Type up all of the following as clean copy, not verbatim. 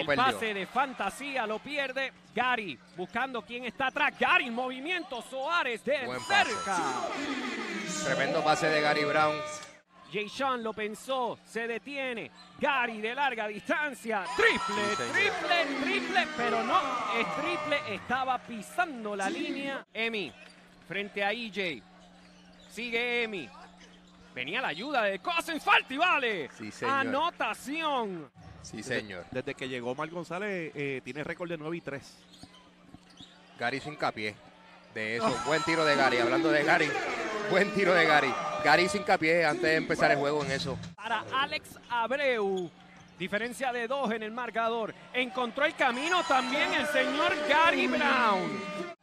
El pase de fantasía lo pierde. Gary buscando quién está atrás. Gary, movimiento. Suárez de Buen cerca. Tremendo pase de Gary Brown. Jay-Sean lo pensó, se detiene. Gary de larga distancia. Triple, triple, triple. Pero no, es triple. Estaba pisando la línea. Emi frente a EJ. Sigue Emi. Venía la ayuda de Cousins. Falta y vale. Sí, señor. Anotación. Sí, señor. Desde que llegó Marc González, tiene récord de 9-3. Gary hizo hincapié de eso. Buen tiro de Gary. Hablando de Gary, buen tiro de Gary. Gary hizo hincapié antes de empezar el juego en eso. Para Alex Abreu. Diferencia de 2 en el marcador. Encontró el camino también el señor Gary Brown.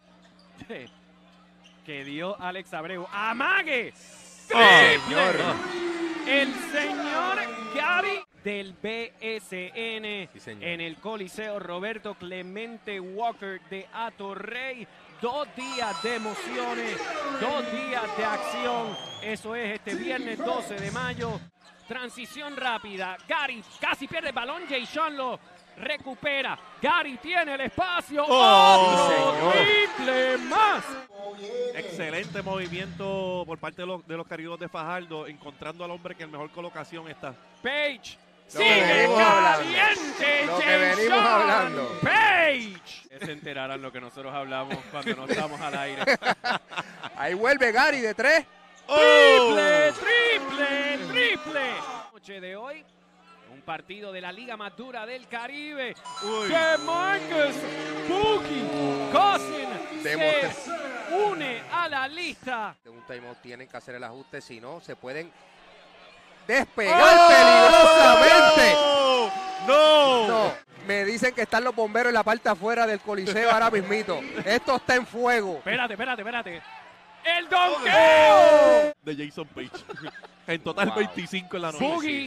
Que dio Alex Abreu. ¡Amague! Señor. El señor Gary del BSN Sí, señor. en el Coliseo Roberto Clemente Walker de Atorrey. 2 días de emociones, 2 días de acción. Eso es este viernes 12 de mayo. Transición rápida. Gary casi pierde el balón. Jay-Sean lo recupera. Gary tiene el espacio. ¡Otro triple más! Excelente movimiento por parte de los Caribeos de Fajardo, encontrando al hombre que en mejor colocación está. Page. Lo que Sigue venimos hablando. caliente. Lo que Jay-Sean venimos hablando. Page. Se enterarán lo que nosotros hablamos cuando no estamos al aire. Ahí vuelve Gary de 3. Triple, triple, triple. Noche de hoy, un partido de la liga más dura del Caribe. Que Marcus Boogie Cousins se une a la lista. De un timeout tienen que hacer el ajuste, si no se pueden despegar peligrosamente. ¡No! No, me dicen que están los bomberos en la parte afuera del coliseo ahora mismito. Esto está en fuego. Espérate. ¡El donkeo! De Jason Page. En total Wow. 25 en la noche. Boogie.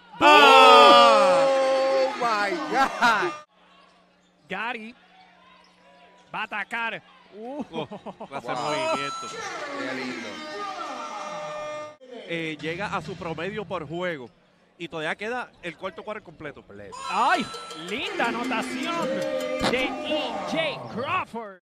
Oh my God. Gary va a atacar. Clase Wow. de movimiento. Qué lindo. Llega a su promedio por juego. Y todavía queda el cuarto cuadro completo. ¡Ay! Linda anotación de E.J. Crawford.